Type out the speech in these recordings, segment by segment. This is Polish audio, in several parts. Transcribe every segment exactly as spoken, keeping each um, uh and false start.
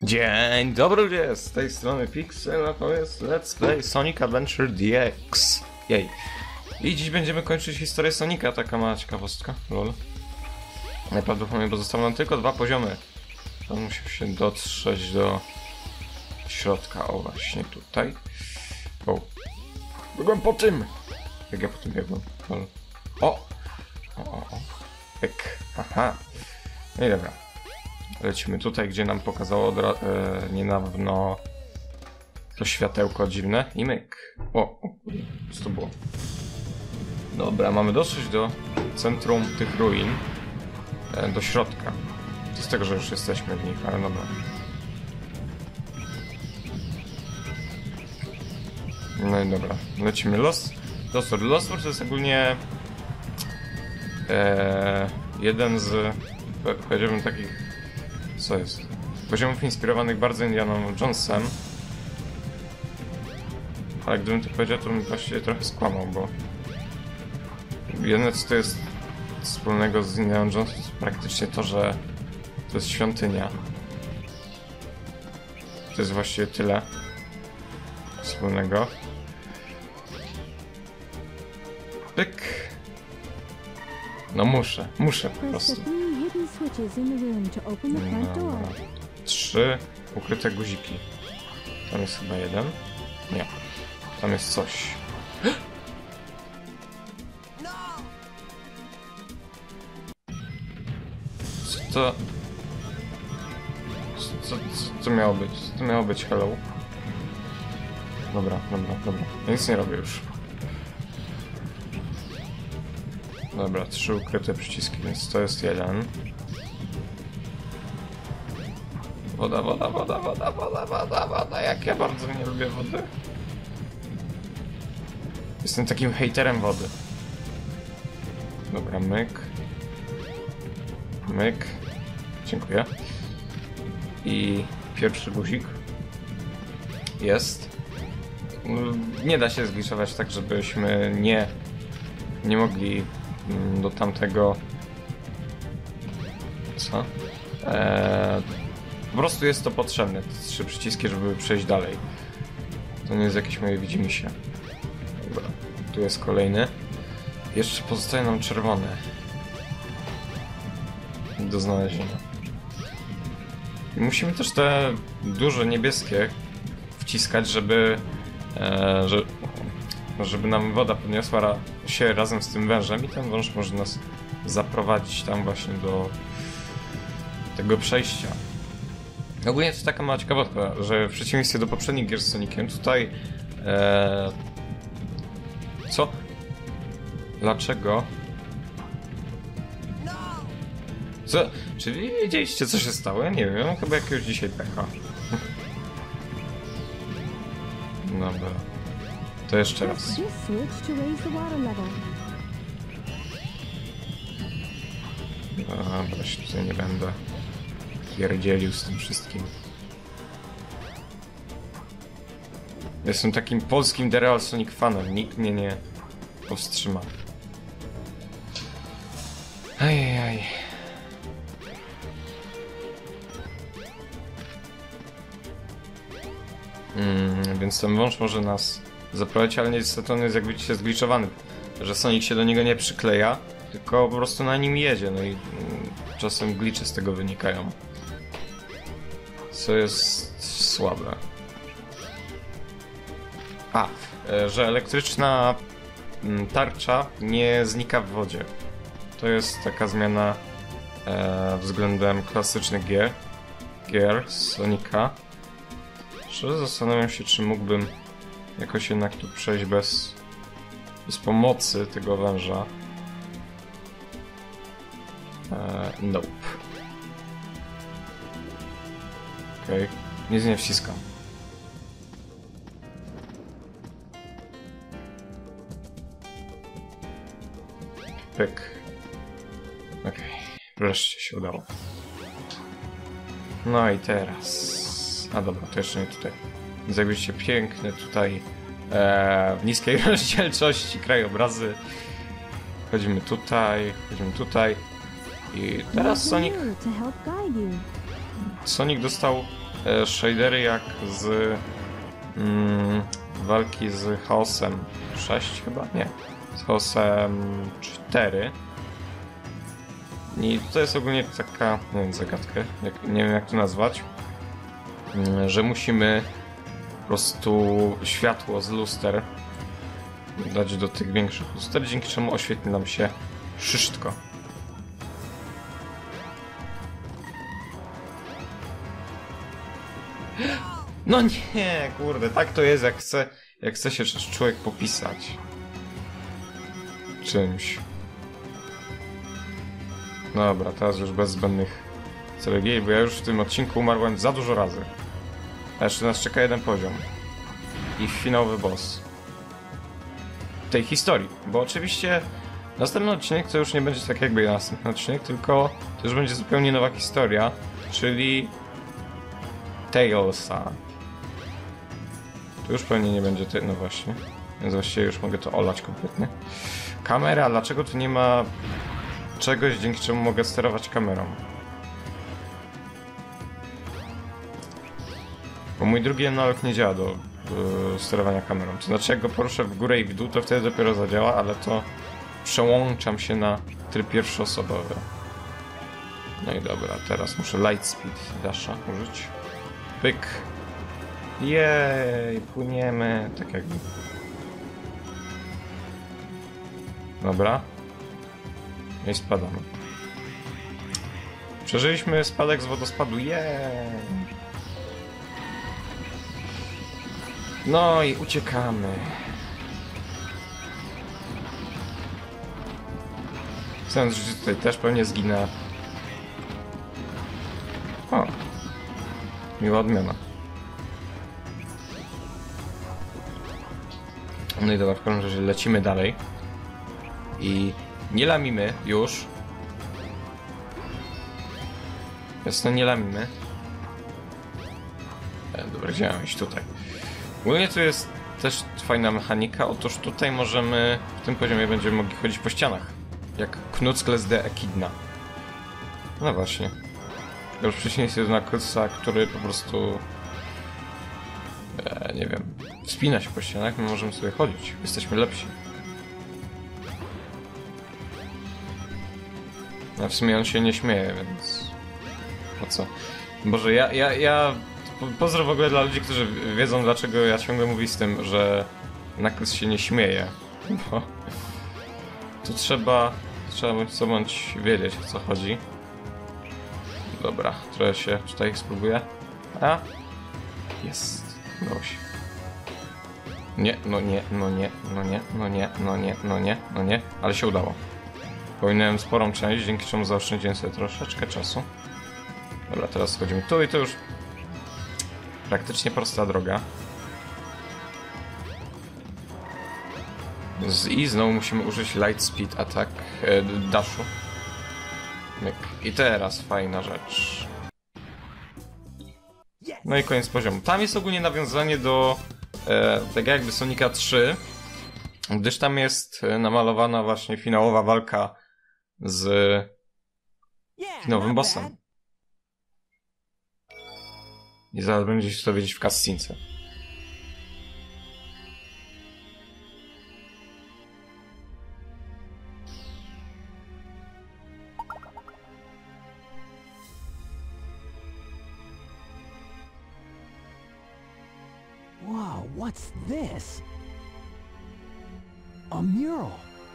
Dzień dobry ludzie, z tej strony Pixel, a to jest Let's Play Sonic Adventure D X. Jej. I dziś będziemy kończyć historię Sonika, taka mała ciekawostka, lol. Najprawdopodobniej pozostały nam tylko dwa poziomy. On musiał się dotrzeć do środka, o właśnie tutaj. O. Byłem po tym! Jak ja po tym biegłem? Lol. O! O, o, o. Pyk. Aha. No i dobra. Lecimy tutaj, gdzie nam pokazało od e, niedawno to światełko dziwne i myk. O, o, co to było? Dobra, mamy dotrzeć do centrum tych ruin, e, do środka. Z tego, że już jesteśmy w nich, ale dobra. No i dobra, lecimy. Lost Lost World. Lost World to jest ogólnie e, jeden z, powiedziałbym, takich, co jest, poziomów inspirowanych bardzo Indianą Jonesem. Ale gdybym to powiedział, to bym właściwie trochę skłamał, bo jedyne, co to jest wspólnego z Indianą Jones, to praktycznie to, że to jest świątynia. To jest właściwie tyle wspólnego. Pyk. No muszę, muszę po prostu. No, trzy ukryte guziki. Tam jest chyba jeden. Nie. Tam jest coś. Co to... Co, co, co to miało być? Co to miało być? Hello? Dobra, dobra, dobra. Ja nic nie robię już. Dobra, trzy ukryte przyciski, więc to jest jeden. Woda, woda, woda, woda, woda, woda, woda. Jak ja bardzo nie lubię wody. Jestem takim hejterem wody. Dobra, myk. Myk. Dziękuję. I pierwszy guzik. Jest. Nie da się zgliszować tak, żebyśmy nie, nie mogli do tamtego... Co? Eee, po prostu jest to potrzebne, te trzy przyciski, żeby przejść dalej. To nie jest jakieś moje widzimisię. Dobra, tu jest kolejny. Jeszcze pozostaje nam czerwone do znalezienia. I musimy też te duże niebieskie wciskać, żeby e, że, żeby nam woda podniosła ra się razem z tym wężem i ten wąż może nas zaprowadzić tam właśnie do tego przejścia. Ogólnie to taka mała ciekawostka, że w przeciwieństwie do poprzednich gier z Soniciem tutaj e... co? Dlaczego? Co? Czy wy wiedzieliście, co się stało? Ja nie wiem, ja mam chyba jakiegoś dzisiaj pecha. Dobra. To jeszcze raz. Dobra, się tutaj nie będę pierdzielił z tym wszystkim. Jestem takim polskim The Real Sonic fanem. Nikt mnie nie powstrzyma. Ajajaj. Mm, więc ten wąż może nas zaprowadzić, ale niestety on jest, jak widzicie, zgliczowany. Że Sonic się do niego nie przykleja, tylko po prostu na nim jedzie. No i mm, czasem glicze z tego wynikają. Co jest słabe. A, że elektryczna tarcza nie znika w wodzie. To jest taka zmiana e, względem klasycznych gier. Gier z Sonika. Szczerze zastanawiam się, czy mógłbym jakoś jednak tu przejść bez, bez pomocy tego węża. E, nope. Okej, okay. Nic nie wciskam. Pyk. Okej, okay. Wreszcie się udało. No i teraz... A dobra, to jeszcze nie tutaj. Więc jak widzicie, piękne tutaj e, w niskiej rozdzielczości krajobrazy. Chodzimy tutaj, chodzimy tutaj. I teraz Sonic... Sonic dostał e, shadery jak z mm, walki z Chaosem sześć chyba? Nie. Z Chaosem cztery. I to jest ogólnie taka, nie wiem, zagadka, jak, nie wiem jak to nazwać, że musimy po prostu światło z luster dać do tych większych luster, dzięki czemu oświetli nam się wszystko. No nie, kurde, tak to jest, jak chce, jak chce się człowiek popisać czymś. Dobra, teraz już bez zbędnych ceregieli, bo ja już w tym odcinku umarłem za dużo razy. A jeszcze nas czeka jeden poziom. I finałowy boss tej historii, bo oczywiście następny odcinek to już nie będzie tak jakby następny odcinek, tylko to już będzie zupełnie nowa historia, czyli Tailsa. To już pewnie nie będzie te... no właśnie, więc właściwie już mogę to olać kompletnie. Kamera, dlaczego tu nie ma czegoś, dzięki czemu mogę sterować kamerą? Bo mój drugi analog nie działa do yy, sterowania kamerą. To znaczy, jak go poruszę w górę i w dół, to wtedy dopiero zadziała, ale to przełączam się na tryb pierwszoosobowy. No i dobra, teraz muszę Lightspeed Dasha użyć. Pyk. Jej, płyniemy. Tak jakby. Dobra. No i spadamy. Przeżyliśmy spadek z wodospadu. Jej. No i uciekamy. Chcąc, że tutaj też pewnie zginę. O. Miła odmiana. No i dobra, w każdym razie lecimy dalej. I nie lamimy już. Jasno, nie lamimy. E, dobra, gdzie mam iść? Tutaj. Ogólnie tu jest też fajna mechanika. Otóż tutaj możemy, w tym poziomie będziemy mogli chodzić po ścianach. Jak Knuckles de Echidna. No właśnie. Już przeciwieństwie do Knucklesa, który po prostu... E, nie wiem... Wspina się po ścianach, my możemy sobie chodzić. Jesteśmy lepsi. A w sumie on się nie śmieje, więc... Po co? Boże, ja... ja, ja... Pozdro w ogóle dla ludzi, którzy wiedzą, dlaczego ja ciągle mówię z tym, że Knuckles się nie śmieje. Bo... Tu trzeba... Trzeba bądź co bądź wiedzieć, o co chodzi. Dobra, trochę się tutaj spróbuję. A? Jest. Udało się. Nie, no nie, no nie, no nie, no nie, no nie, no nie, no nie, ale się udało. Pominąłem sporą część, dzięki czemu zaoszczędziłem sobie troszeczkę czasu. Dobra, teraz schodzimy tu i to już praktycznie prosta droga. Z I znowu musimy użyć Lightspeed Attack, e, dashu. Myk. I teraz fajna rzecz. No i koniec poziomu. Tam jest ogólnie nawiązanie do e, tak jakby Sonika trzy, gdyż tam jest namalowana właśnie finałowa walka z finowym bossem. I zaraz będziecie to wiedzieć w cutscence. Wow, what's this? A mural.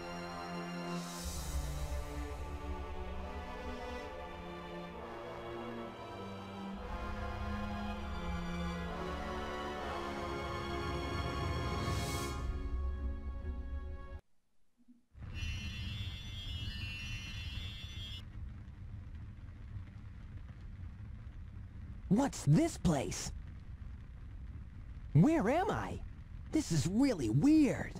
What's this place? Where am I? This is really weird.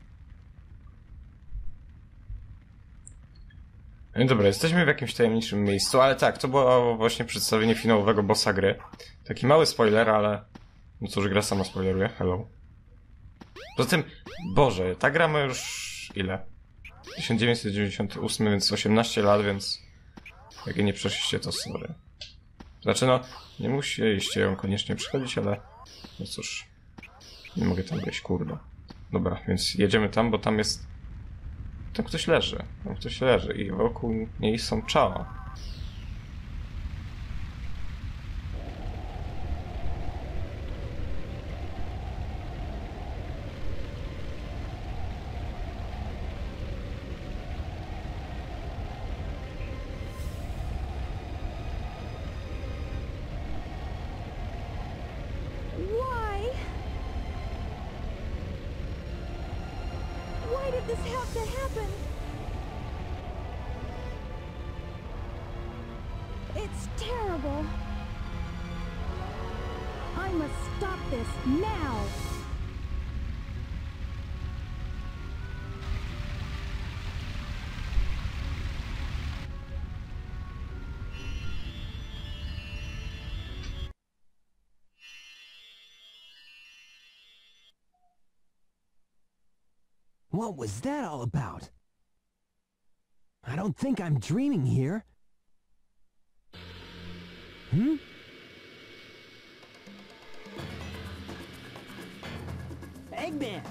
No dobra, jesteśmy w jakimś tajemniczym miejscu, ale tak, to było właśnie przedstawienie finałowego bossa gry. Taki mały spoiler, ale... No cóż, gra sama spoileruje, hello. Poza tym, Boże, ta gra ma już... ile? tysiąc dziewięćset dziewięćdziesiąty ósmy, więc osiemnaście lat, więc... Jak nie przeszliście, to sorry. Znaczy no, nie musieliście ją koniecznie przychodzić, ale no cóż, nie mogę tam wejść, kurde. Dobra, więc jedziemy tam, bo tam jest... Tam ktoś leży, tam ktoś leży i wokół niej są czała. Why did this have to happen? It's terrible. I must stop this now. What was that all about? I don't think I'm dreaming here. Hmm? Eggman!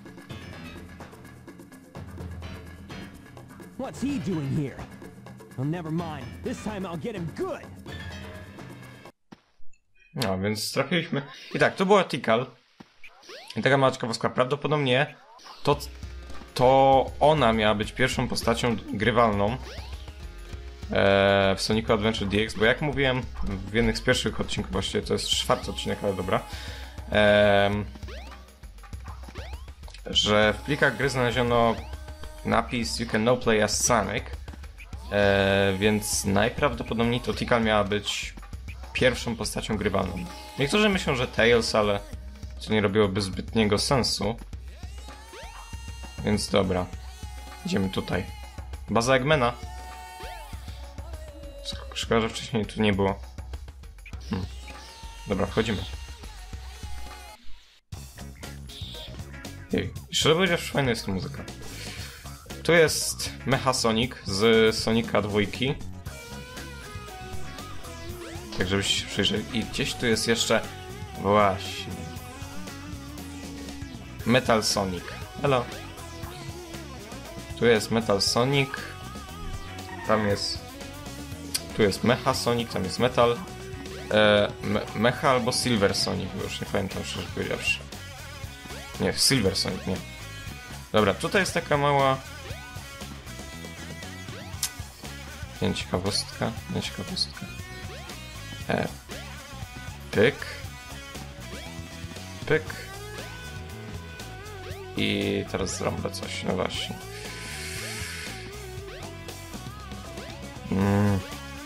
What's he doing here? Well, never mind. This time I'll get him good. No, więc trafiliśmy... I tak, to była Tikal. I taka mała ciekawostka. Prawdopodobnie to, to ona miała być pierwszą postacią grywalną e, w Sonicu Adventure D X, bo jak mówiłem w jednych z pierwszych odcinków, właściwie to jest czwarty odcinek, ale dobra, e, że w plikach gry znaleziono napis You can now play as Sonic, e, więc najprawdopodobniej to Tikal miała być pierwszą postacią grywalną. Niektórzy myślą, że Tails, ale to nie robiłoby zbytniego sensu. Więc dobra. Idziemy tutaj. Baza Eggmana. Szkoda, że wcześniej tu nie było. Hmm. Dobra, wchodzimy. Jej. Szczerze powiedziawszy, fajna jest tu muzyka. Tu jest Mecha Sonic z Sonika dwójki. Tak, żebyście się przyjrzeli. I gdzieś tu jest jeszcze... Właśnie... Metal Sonic. Hello. Tu jest Metal Sonic. Tam jest... Tu jest Mecha Sonic, tam jest Metal. E, me Mecha albo Silver Sonic, bo już nie pamiętam, szczerze powiedziawszy. Nie, Silver Sonic, nie. Dobra, tutaj jest taka mała... Nie ciekawostka, nie ciekawostka. E, pyk. Pyk. I teraz zrobię coś, no właśnie. Mm.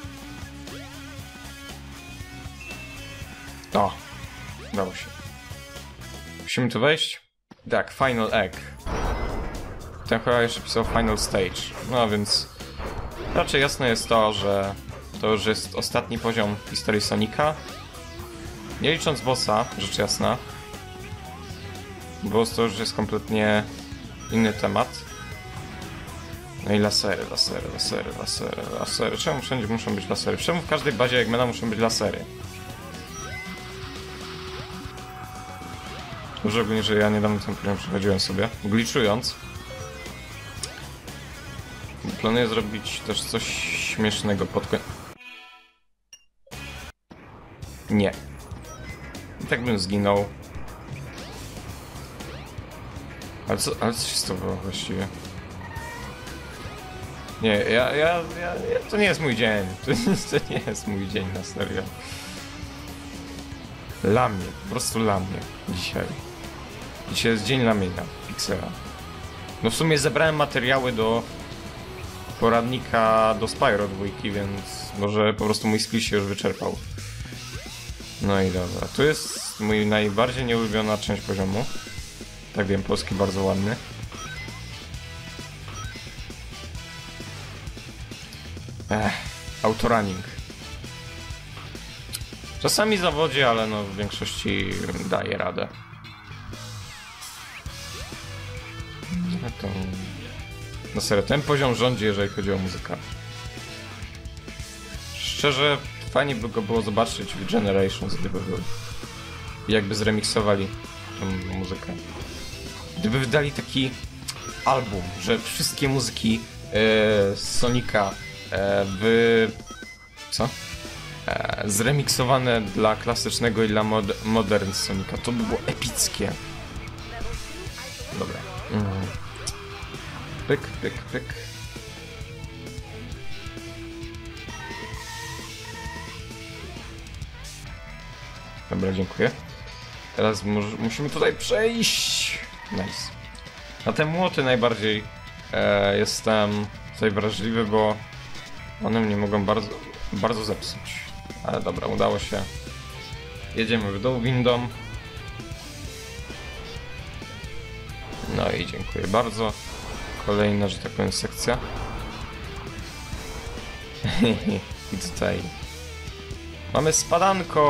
O, udało się. Musimy tu wejść? Tak, Final Egg. Ten chyba jeszcze pisał Final Stage. No więc raczej jasne jest to, że to już jest ostatni poziom historii Sonika. Nie licząc bossa, rzecz jasna. Boss to już jest kompletnie inny temat. No i lasery, lasery, lasery, lasery, lasery. Czemu wszędzie muszą być lasery? Czemu w każdej bazie Eggmana muszą być lasery? Szczególnie, że ja niedawno ten program przechodziłem sobie, gliczując. Planuję zrobić też coś śmiesznego pod koniec. Nie. I tak bym zginął. Ale co, ale co się stało właściwie? Nie, ja, ja, ja, ja, to nie jest mój dzień. To, to nie jest mój dzień, na serio. Dla mnie, po prostu dla mnie. Dzisiaj. Dzisiaj jest dzień dla mnie, Pixela. No w sumie zebrałem materiały do poradnika do Spyro dwójki, więc może po prostu mój skill się już wyczerpał. No i dobra. Tu jest mój najbardziej nieulubiona część poziomu. Tak wiem, polski bardzo ładny. Ech, autorunning. Czasami zawodzi, ale no w większości daje radę. No to... No serio, ten poziom rządzi, jeżeli chodzi o muzykę. Szczerze, fajnie by go było zobaczyć w Generations, gdyby był. Jakby zremiksowali tą muzykę. Gdyby wydali taki album, że wszystkie muzyki e, z Sonika e, by... co? E, zremiksowane dla klasycznego i dla mod modern Sonika, to by było epickie. Dobra. Mm. Pyk, pyk, pyk. Dobra, dziękuję. Teraz musimy tutaj przejść. Nice. Na te młoty najbardziej e, jestem tutaj wrażliwy, bo one mnie mogą bardzo, bardzo zepsuć. Ale dobra, udało się. Jedziemy w dół windą. No i dziękuję bardzo. Kolejna, że tak powiem, sekcja. I tutaj mamy spadanko.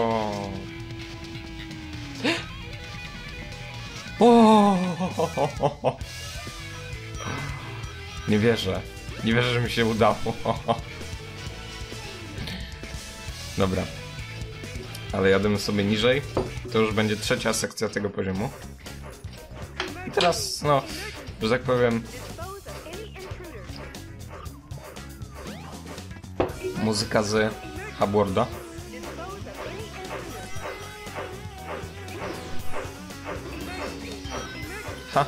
O! Nie wierzę. Nie wierzę, że mi się udało. Dobra. Ale jademy sobie niżej. To już będzie trzecia sekcja tego poziomu. I teraz, no, że tak powiem, muzyka z Hubwarda. Ha.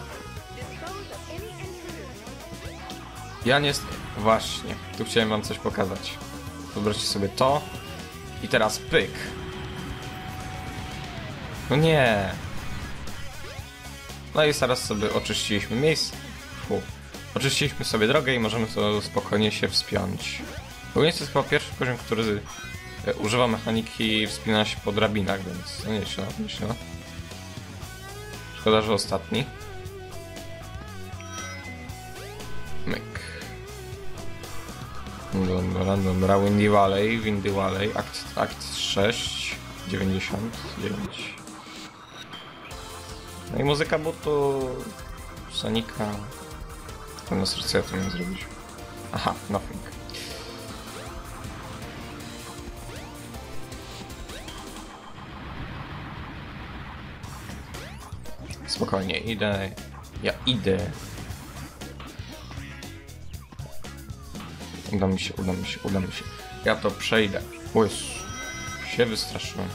Ja nie... Właśnie, tu chciałem wam coś pokazać. Wyobraźcie sobie to. I teraz pyk. No nie. No i zaraz sobie oczyściliśmy miejsce. Fu. Oczyściliśmy sobie drogę i możemy to spokojnie się wspiąć. Ogólnie to jest chyba pierwszy poziom, który używa mechaniki wspinania się po drabinach, więc no nieźle, myślę. Szkoda, że ostatni. Myk. Dobra, dobra, Windy Valley, Windy Valley, akt, akt sześć, dziewięćdziesiąt dziewięć. No i muzyka butu Sonika. Na serce ja to miałem zrobić. Aha, nothing. Spokojnie, idę. Ja idę. Uda mi się, uda mi się, uda mi się. Ja to przejdę. Łyż. Się wystraszyłem.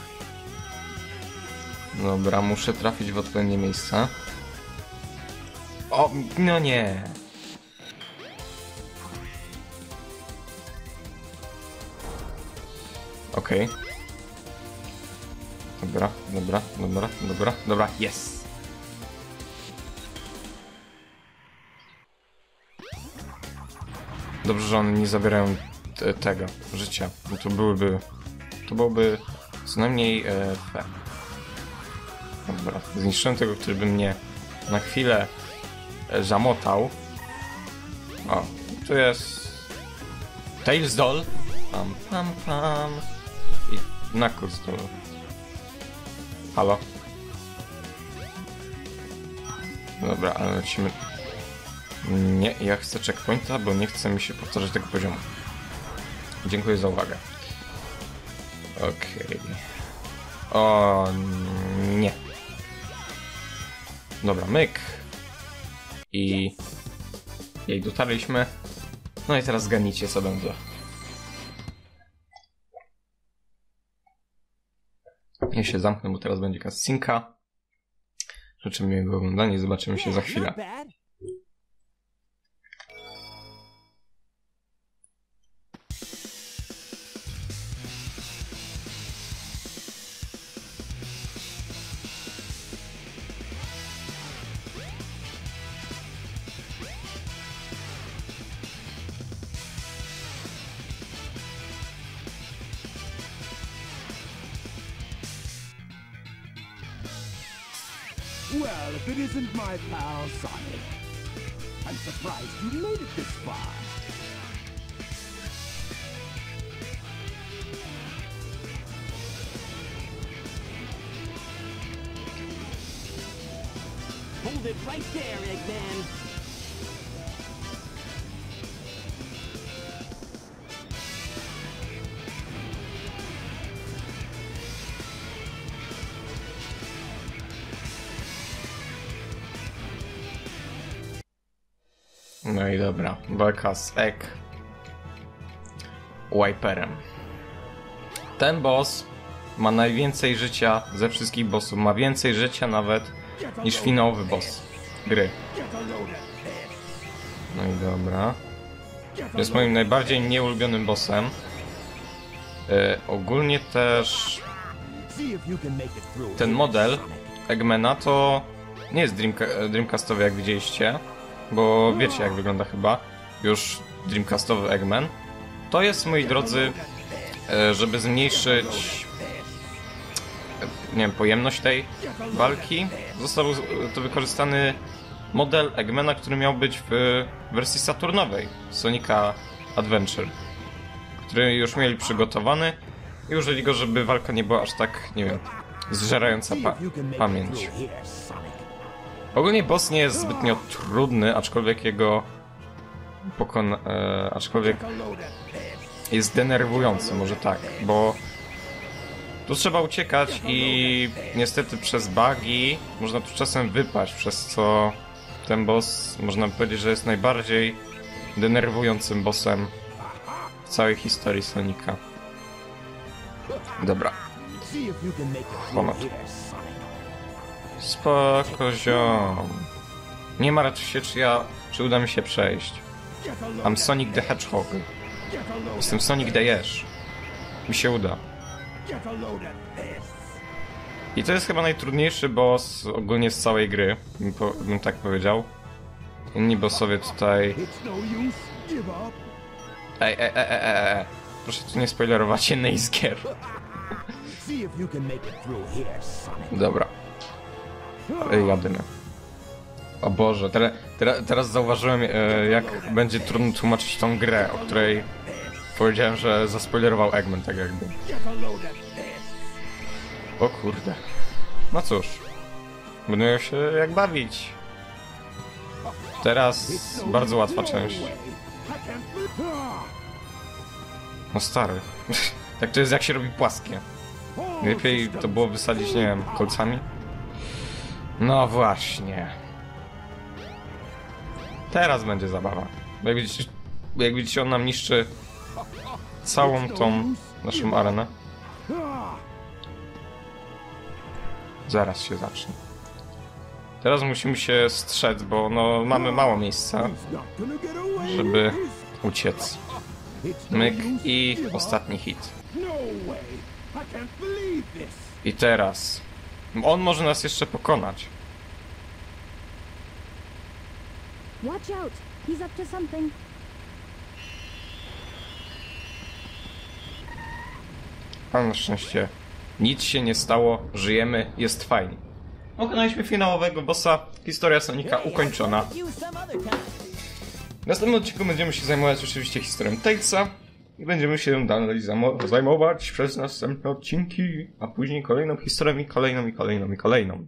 Dobra, muszę trafić w odpowiednie miejsca. O, no nie. Okej. Okay. Dobra, dobra, dobra, dobra, dobra, jest. Dobrze, że one nie zabierają te, tego życia. No to byłyby... To byłoby co najmniej e, fair. Dobra, zniszczyłem tego, który by mnie na chwilę e, zamotał. O, tu jest... Tails Doll. Pam, pam, pam. I Knuckles Doll. Halo? Dobra, ale lecimy... Nie, ja chcę checkpointa, bo nie chce mi się powtarzać tego poziomu. Dziękuję za uwagę. Okej. Okay. O nie. Dobra, myk. I... Jej dotarliśmy. No i teraz zgadnijcie, co będzie. Ja się zamknę, bo teraz będzie cutscenka. Życzę miłego oglądania i zobaczymy się za chwilę. Well, if it isn't my pal Sonic. I'm surprised you made it this far. Hold it right there, Eggman. No i dobra, walka z Egg Wiperem. Ten boss ma najwięcej życia ze wszystkich bossów. Ma więcej życia nawet niż finałowy boss gry. No i dobra. Jest moim najbardziej nieulubionym bossem. Yy, ogólnie też ten model Eggmana to nie jest Dreamca Dreamcastowy, jak widzieliście, bo wiecie, jak wygląda chyba już Dreamcastowy Eggman. To jest, moi drodzy, yy, żeby zmniejszyć nie wiem, pojemność tej walki, został to wykorzystany model Eggmana, który miał być w wersji saturnowej Sonica Adventure, który już mieli przygotowany i użyli go, żeby walka nie była aż tak, nie wiem, zżerająca pa pamięć. Ogólnie boss nie jest zbytnio trudny, aczkolwiek jego pokon... E, aczkolwiek jest denerwujący, może tak, bo tu trzeba uciekać i niestety przez bugi można tu czasem wypaść, przez co ten boss, można powiedzieć, że jest najbardziej denerwującym bossem w całej historii Sonika. Dobra. Ponad. Spoko, ziom. Nie martw się, czy ja, czy uda mi się przejść. I'm Sonic the Hedgehog. Jestem Sonic the Jeż. Mi się uda. I to jest chyba najtrudniejszy boss ogólnie z całej gry, bym, po, bym tak powiedział. Inni bossowie tutaj... Ej, ej, ej, ej, ej, ej. Proszę tu nie spoilerować jednej z gier. Dobra. Ej, jadymy. O Boże, teraz, teraz, teraz zauważyłem, e, jak będzie trudno tłumaczyć tą grę, o której powiedziałem, że zaspoilerował Eggman, tak jakby. O kurde. No cóż. Będę miał się jak bawić. Teraz bardzo łatwa część. No stary. Tak to jest, jak się robi płaskie. Lepiej to było wysadzić, nie wiem, kolcami. No właśnie. Teraz będzie zabawa. Bo jak widzicie, jak widzicie, on nam niszczy całą tą naszą arenę. Zaraz się zacznie. Teraz musimy się strzec, bo no mamy mało miejsca, żeby uciec. Myk i ostatni hit. I teraz. On może nas jeszcze pokonać. Watch out. He's up to something. Ale na szczęście nic się nie stało, żyjemy, jest fajnie. Pokonaliśmy finałowego bossa, historia Sonika ukończona. W następnym odcinku będziemy się zajmować oczywiście historią Tailsa i będziemy się dalej zajmować przez następne odcinki, a później kolejną historią i kolejną i kolejną i kolejną.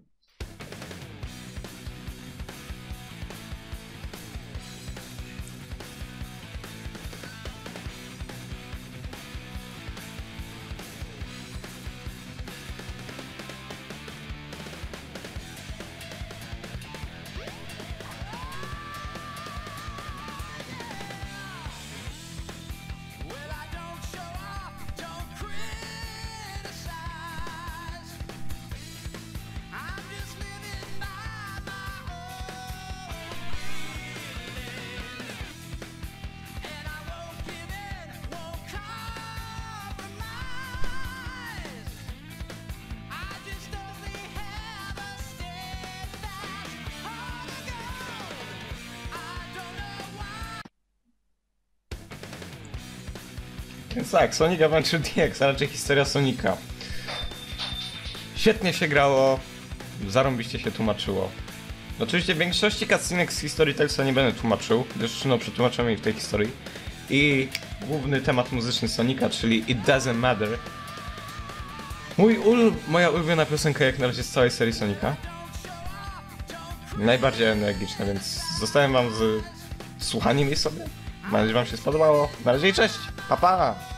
Więc tak, Sonic Adventure D X, a raczej historia Sonika. Świetnie się grało, zarąbiście się tłumaczyło. Oczywiście w większości cutscenek z historii Tailsa nie będę tłumaczył, gdyż no przetłumaczyłem jej w tej historii. I główny temat muzyczny Sonika, czyli It Doesn't Matter. Mój ul moja ulubiona piosenka jak na razie z całej serii Sonika. Najbardziej energiczna, więc zostawiam wam z słuchaniem jej sobie. Mam nadzieję, że wam się spodobało. Na razie i cześć! Pa, pa!